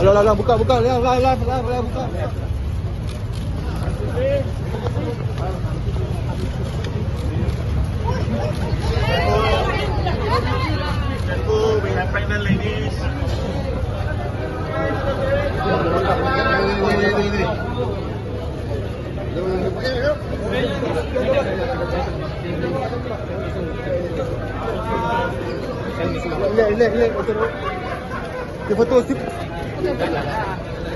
Lah, buka. Lah, buka. We have final ladies. Lihat. Dia foto.